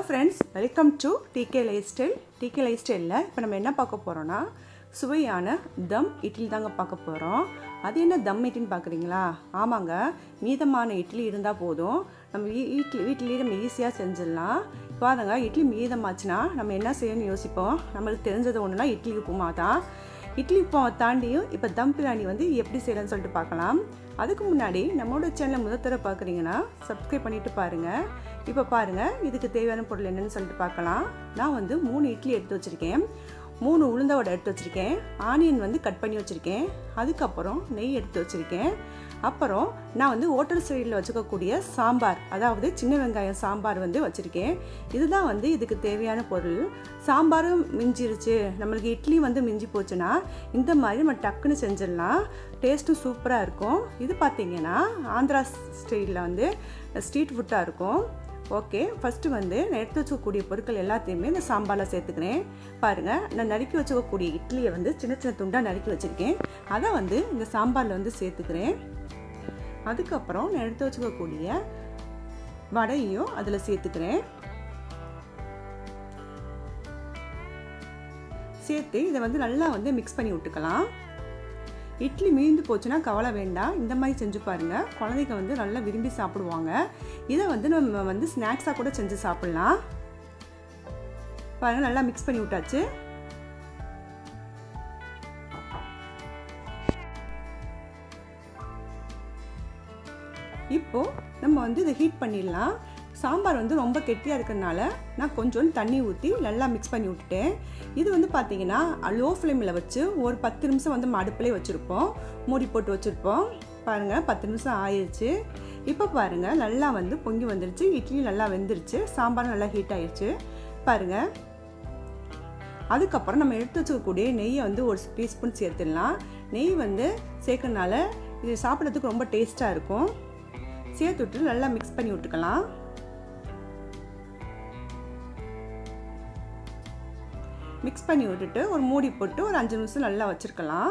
friends, welcome to TK Lifestyle. TK Lifestyle ல இப்போ நம்ம என்ன பார்க்க போறோம்னா சுவையான தம் இட்லி தாங்க பார்க்க போறோம். அது என்ன தம் இட்லின்னு பார்க்குறீங்களா? ஆமாங்க, மீதமான இட்லி இருந்தால் போதும், நம்ம வீட்டிலேயே நம்ம ஈஸியாக செஞ்சிடலாம். பாருங்க, இட்லி மீதமாச்சுன்னா நம்ம என்ன செய்யணும்னு யோசிப்போம். நம்மளுக்கு தெரிஞ்சது ஒன்றுனா இட்லி உப்புமா தான். இட்லி உப்புமாவை தாண்டியும் இப்போ தம் பிரியாணி வந்து எப்படி செய்யலாம்னு சொல்லிட்டு பார்க்கலாம். அதுக்கு முன்னாடி நம்மளோட சேனலை முதல் தடவை பார்க்குறீங்கன்னா சப்ஸ்கிரைப் பண்ணிவிட்டு பாருங்கள். இப்போ பாருங்கள், இதுக்கு தேவையான பொருள் என்னென்னு சொல்லிட்டு பார்க்கலாம். நான் வந்து 3 இட்லி எடுத்து வச்சுருக்கேன், 3 உளுந்த வடை எடுத்து வச்சுருக்கேன், ஆனியன் வந்து கட் பண்ணி வச்சுருக்கேன், அதுக்கப்புறம் நெய் எடுத்து வச்சுருக்கேன். அப்புறம் நான் வந்து ஹோட்டல் ஸ்டைலில் வச்சுக்கக்கூடிய சாம்பார், அதாவது சின்ன வெங்காயம் சாம்பார் வந்து வச்சுருக்கேன். இதுதான் வந்து இதுக்கு தேவையான பொருள். சாம்பாரும் மிஞ்சிருச்சு, நம்மளுக்கு இட்லி வந்து மிஞ்சி போச்சுன்னா இந்த மாதிரி நம்ம டக்குன்னு செஞ்சிடலாம். டேஸ்ட்டும் சூப்பராக இருக்கும். இது பார்த்திங்கன்னா ஆந்திரா ஸ்டைலில் வந்து ஸ்ட்ரீட் ஃபுட்டாக இருக்கும். ஓகே, ஃபஸ்ட்டு வந்து நான் எடுத்து வச்சுக்கக்கூடிய பொருட்கள் எல்லாத்தையுமே இந்த சாம்பாரில் சேர்த்துக்கிறேன். பாருங்கள், நான் நறுக்கி வச்சுக்கக்கூடிய இட்லியை வந்து சின்ன சின்ன துண்டாக நறுக்கி வச்சுருக்கேன். அதை வந்து இந்த சாம்பாரில் வந்து சேர்த்துக்கிறேன். அதுக்கப்புறம் நான் எடுத்து வச்சுக்கக்கூடிய வடையும் அதில் சேர்த்துக்கிறேன். சேர்த்து இதை வந்து நல்லா வந்து மிக்ஸ் பண்ணி விட்டுக்கலாம். இட்லி மீந்து போச்சுன்னா கவலை வேண்டாம், இந்த மாதிரி செஞ்சு பாருங்கள். குழந்தைங்க வந்து நல்லா விரும்பி சாப்பிடுவாங்க. இதை வந்து நம்ம வந்து ஸ்நாக்ஸாக கூட செஞ்சு சாப்பிட்லாம். பாருங்கள், நல்லா மிக்ஸ் பண்ணி விட்டாச்சு. இப்போது நம்ம வந்து இதை ஹீட் பண்ணிடலாம். சாம்பார் வந்து ரொம்ப கெட்டியாக இருக்கிறதுனால நான் கொஞ்சோண்டு தண்ணி ஊற்றி நல்லா மிக்ஸ் பண்ணி விட்டுட்டேன். இது வந்து பார்த்திங்கன்னா லோ ஃப்ளேமில் வச்சு ஒரு 10 நிமிஷம் வந்து அடுப்பிலே வச்சுருப்போம், மூடி போட்டு வச்சுருப்போம். பாருங்கள், 10 நிமிஷம் ஆயிடுச்சு. இப்போ பாருங்கள், நல்லா வந்து பொங்கி வந்துருச்சு, இட்லி நல்லா வெந்துருச்சு, சாம்பார் நல்லா ஹீட் ஆயிடுச்சு. பாருங்கள், அதுக்கப்புறம் நம்ம எடுத்து வச்சுக்கக்கூடிய நெய்யை வந்து ஒரு டீஸ்பூன் சேர்த்துடலாம். நெய் வந்து சேர்க்கறதுனால இது சாப்பிட்றதுக்கு ரொம்ப டேஸ்ட்டாக இருக்கும். சேர்த்து விட்டு நல்லா மிக்ஸ் பண்ணி விட்டுக்கலாம். மிக்ஸ் பண்ணி விட்டுட்டு ஒரு மூடி போட்டு ஒரு 5 நிமிஷம் நல்லா வச்சிருக்கலாம்.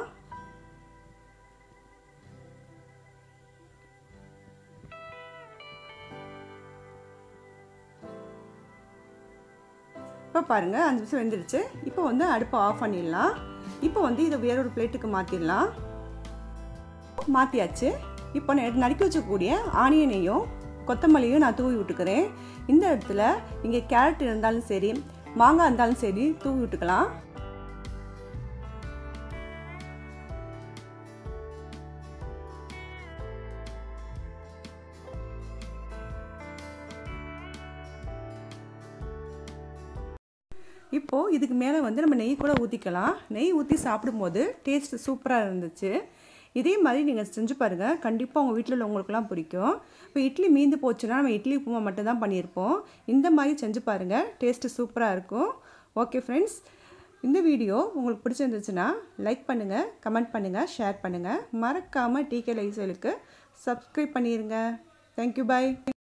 இப்போ பாருங்கள், 5 நிமிஷம் வெந்துருச்சு. இப்போ வந்து அடுப்பை ஆஃப் பண்ணிடலாம். இப்போ வந்து இதை வேற ஒரு பிளேட்டுக்கு மாற்றிடலாம். மாற்றியாச்சு. இப்போ நான் நறுக்கி வச்சக்கூடிய ஆனியனையும் கொத்தமல்லியும் நான் தூவி விட்டுக்கிறேன். இந்த இடத்துல இங்கே கேரட் இருந்தாலும் சரி, மாங்காய் இருந்தாலும் சரி தூவி விட்டுக்கலாம். இப்போது இதுக்கு மேலே வந்து நம்ம நெய் கூட ஊற்றிக்கலாம். நெய் ஊற்றி சாப்பிடும்போது டேஸ்ட் சூப்பராக இருந்துச்சு. இதே மாதிரி நீங்கள் செஞ்சு பாருங்கள், கண்டிப்பாக உங்கள் வீட்டில் உள்ளவங்களுக்குலாம் பிடிக்கும். இப்போ இட்லி மீந்து போச்சுன்னா நம்ம இட்லி உப்புமா மட்டும் தான் பண்ணியிருப்போம். இந்த மாதிரி செஞ்சு பாருங்கள், டேஸ்ட்டு சூப்பராக இருக்கும். ஓகே ஃப்ரெண்ட்ஸ், இந்த வீடியோ உங்களுக்கு பிடிச்சிருந்துச்சுன்னா லைக் பண்ணுங்கள், கமெண்ட் பண்ணுங்கள், ஷேர் பண்ணுங்கள். மறக்காமல் டிகே லைஃப்ஸ்டைலுக்கு சப்ஸ்கிரைப் பண்ணிடுங்க. தேங்க்யூ, பாய்.